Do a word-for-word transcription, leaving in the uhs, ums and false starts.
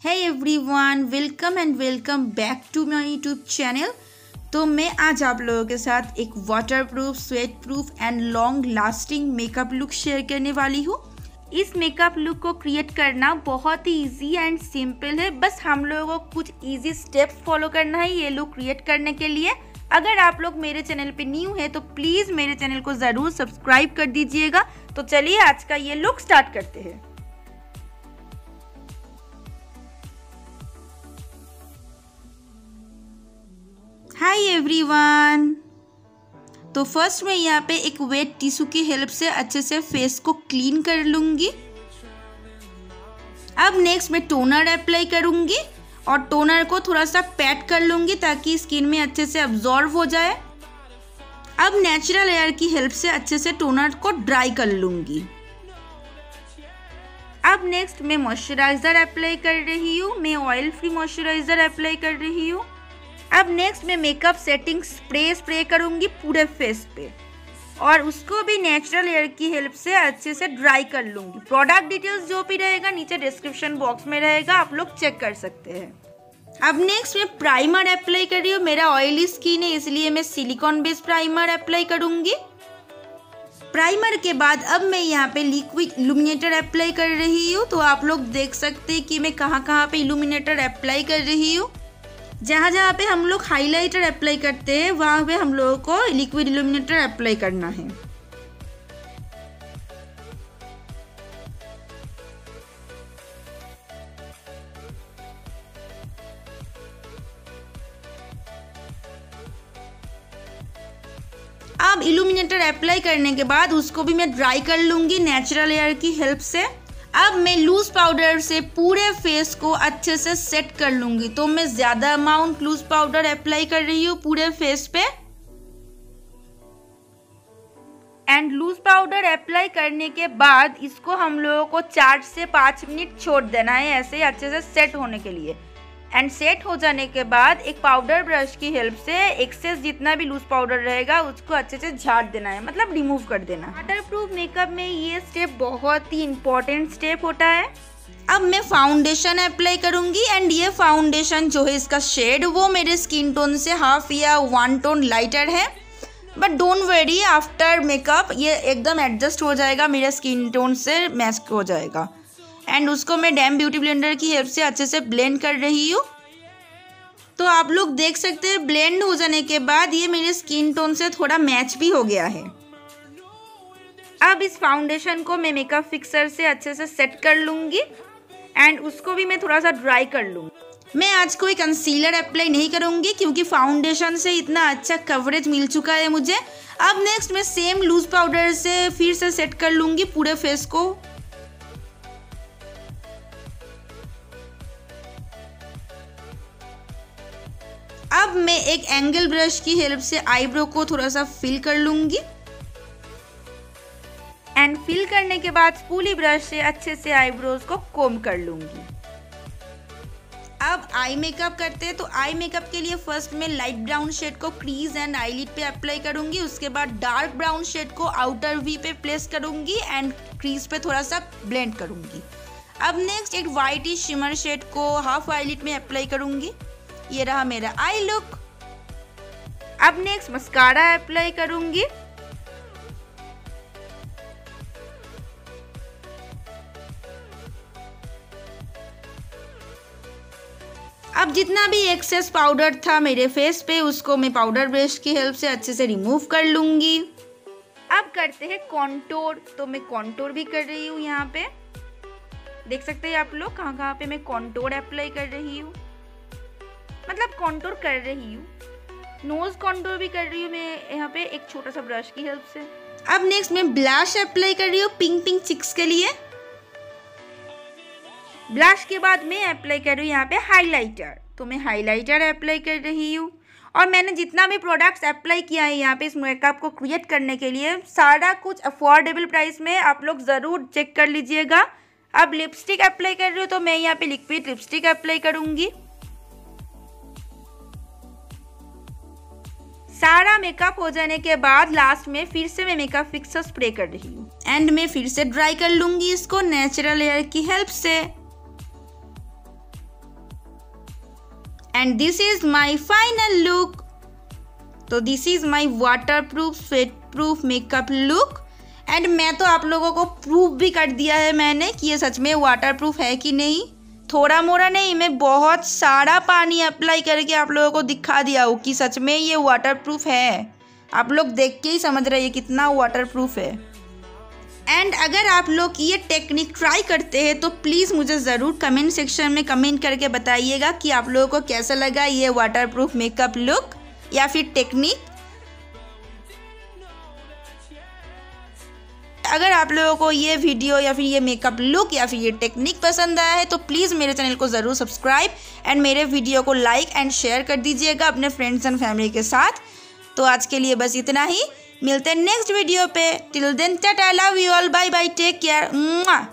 Hey everyone, welcome and welcome back to my YouTube channel. तो मैं आज आप लोगों के साथ एक waterproof, sweatproof and long lasting makeup look share करने वाली हूँ। इस मेकअप लुक को क्रिएट करना बहुत ही इजी एंड सिंपल है। बस हम लोगों को कुछ इजी स्टेप्स फॉलो करना है ये लुक क्रिएट करने के लिए। अगर आप लोग मेरे चैनल पे न्यू है तो प्लीज़ मेरे चैनल को ज़रूर सब्सक्राइब कर दीजिएगा। तो चलिए आज का ये लुक स्टार्ट करते हैं। हाय एवरीवन, तो फर्स्ट मैं यहाँ पे एक वेट टिश्यू की हेल्प से अच्छे से फेस को क्लीन कर लूँगी। अब नेक्स्ट मैं टोनर अप्लाई करूँगी और टोनर को थोड़ा सा पैट कर लूँगी ताकि स्किन में अच्छे से अब्जॉर्ब हो जाए। अब नेचुरल एयर की हेल्प से अच्छे से टोनर को ड्राई कर लूँगी। अब नेक्स्ट मैं मॉइस्चराइज़र अप्लाई कर रही हूँ। मैं ऑयल फ्री मॉइस्चराइज़र अप्लाई कर रही हूँ। अब नेक्स्ट मैं मेकअप सेटिंग स्प्रे स्प्रे करूँगी पूरे फेस पे और उसको भी नेचुरल एयर की हेल्प से अच्छे से ड्राई कर लूँगी। प्रोडक्ट डिटेल्स जो भी रहेगा नीचे डिस्क्रिप्शन बॉक्स में रहेगा, आप लोग चेक कर सकते हैं। अब नेक्स्ट मैं प्राइमर अप्लाई कर रही हूँ। मेरा ऑयली स्किन है इसलिए मैं सिलिकॉन बेस्ड प्राइमर अप्लाई करूँगी। प्राइमर के बाद अब मैं यहाँ पे लिक्विड इल्यूमिनेटर अप्लाई कर रही हूँ। तो आप लोग देख सकते हैं कि मैं कहाँ कहाँ पे इल्यूमिनेटर अप्लाई कर रही हूँ। जहाँ जहाँ पे हम लोग हाइलाइटर अप्लाई करते हैं वहाँ पे हम लोगों को लिक्विड इल्यूमिनेटर अप्लाई करना है। अब इल्यूमिनेटर अप्लाई करने के बाद उसको भी मैं ड्राई कर लूँगी नेचुरल एयर की हेल्प से। अब मैं लूज पाउडर से पूरे फेस को अच्छे से सेट कर लूँगी। तो मैं ज़्यादा अमाउंट लूज पाउडर अप्लाई कर रही हूँ पूरे फेस पे। एंड लूज पाउडर अप्लाई करने के बाद इसको हम लोगों को चार से पाँच मिनट छोड़ देना है ऐसे अच्छे से सेट होने के लिए। एंड सेट हो जाने के बाद एक पाउडर ब्रश की हेल्प से एक्सेस जितना भी लूज पाउडर रहेगा उसको अच्छे से झाड़ देना है, मतलब रिमूव कर देना है। वाटरप्रूफ मेकअप में ये स्टेप बहुत ही इम्पोर्टेंट स्टेप होता है। अब मैं फाउंडेशन अप्लाई करूंगी एंड ये फाउंडेशन जो है इसका शेड वो मेरे स्किन टोन से हाफ या वन टोन लाइटर है। But don't worry, after makeup ये एकदम एडजस्ट हो जाएगा, मेरे स्किन टोन से मैच हो जाएगा। एंड उसको मैं डैम ब्यूटी ब्लेंडर की हेल्प से अच्छे से ब्लेंड कर रही हूँ। तो आप लोग देख सकते हैं ब्लेंड हो जाने के बाद ये मेरे स्किन टोन से थोड़ा मैच भी हो गया है। अब इस फाउंडेशन को मैं मेकअप फिक्सर से अच्छे से सेट कर लूँगी एंड उसको भी मैं थोड़ा सा ड्राई कर लूँगी। मैं आज कोई कंसीलर अप्लाई नहीं करूँगी क्योंकि फाउंडेशन से इतना अच्छा कवरेज मिल चुका है मुझे। अब नेक्स्ट मैं सेम लूज पाउडर से फिर से सेट कर लूँगी पूरे फेस को। अब मैं एक एंगल ब्रश की हेल्प से आईब्रो को थोड़ा सा फिल कर लूँगी एंड फिल करने के बाद स्पूली ब्रश से अच्छे से आईब्रोज को कोम कर लूँगी। अब आई मेकअप करते हैं। तो आई मेकअप के लिए फर्स्ट मैं लाइट ब्राउन शेड को क्रीज एंड आईलिड पे अप्लाई करूँगी। उसके बाद डार्क ब्राउन शेड को आउटर वी पे प्लेस करूँगी एंड क्रीज पे थोड़ा सा ब्लेंड करूँगी। अब नेक्स्ट एक वाइट शिमर शेड को हाफ आईलिड में अप्लाई करूँगी। ये रहा मेरा आई लुक। अब नेक्स्ट मस्कारा अप्लाई करूंगी। अब जितना भी एक्सेस पाउडर था मेरे फेस पे उसको मैं पाउडर ब्रश की हेल्प से अच्छे से रिमूव कर लूंगी। अब करते हैं कॉन्टोर। तो मैं कॉन्टोर भी कर रही हूँ। यहाँ पे देख सकते हैं आप लोग कहाँ कहाँ पे मैं कॉन्टोर अप्लाई कर रही हूँ, मतलब कॉन्टोर कर रही हूँ। नोज कॉन्टोर भी कर रही हूँ मैं यहाँ पे एक छोटा सा ब्रश की हेल्प से। अब नेक्स्ट मैं ब्लश अप्लाई कर रही हूँ पिंक पिंक चिक्स के लिए। ब्लश के बाद मैं अप्लाई कर रही हूँ यहाँ पे हाइलाइटर। तो मैं हाइलाइटर अप्लाई कर रही हूँ और मैंने जितना भी प्रोडक्ट्स अप्लाई किया है यहाँ पे इस मेकअप को क्रिएट करने के लिए सारा कुछ अफोर्डेबल प्राइस में, आप लोग ज़रूर चेक कर लीजिएगा। अब लिपस्टिक अप्लाई कर रही हूँ तो मैं यहाँ पे लिक्विड लिपस्टिक अप्लाई करूँगी। सारा मेकअप हो जाने के बाद लास्ट में फिर से मैं मेकअप फिक्सर स्प्रे कर रही हूँ एंड मैं फिर से ड्राई कर लूँगी इसको नेचुरल एयर की हेल्प से। And this is my final look. तो this is my waterproof sweatproof makeup look. And मैं तो आप लोगों को प्रूफ भी कर दिया है मैंने कि ये सच में वाटर प्रूफ है कि नहीं। थोड़ा मोड़ा नहीं, मैं बहुत सारा पानी अप्लाई करके आप लोगों को दिखा दिया हूँ कि सच में ये वाटर प्रूफ है। आप लोग देख के ही समझ रहे हैं कितना वाटर प्रूफ है। एंड अगर आप लोग ये टेक्निक ट्राई करते हैं तो प्लीज़ मुझे ज़रूर कमेंट सेक्शन में कमेंट करके बताइएगा कि आप लोगों को कैसा लगा ये वाटर प्रूफ मेकअप लुक या फिर टेक्निक। अगर आप लोगों को ये वीडियो या फिर ये मेकअप लुक या फिर ये टेक्निक पसंद आया है तो प्लीज़ मेरे चैनल को ज़रूर सब्सक्राइब एंड मेरे वीडियो को लाइक एंड शेयर कर दीजिएगा अपने फ्रेंड्स एंड फैमिली के साथ। तो आज के लिए बस इतना ही, मिलते हैं नेक्स्ट वीडियो पे। टिल देन टाटा, love you all, bye bye, take care.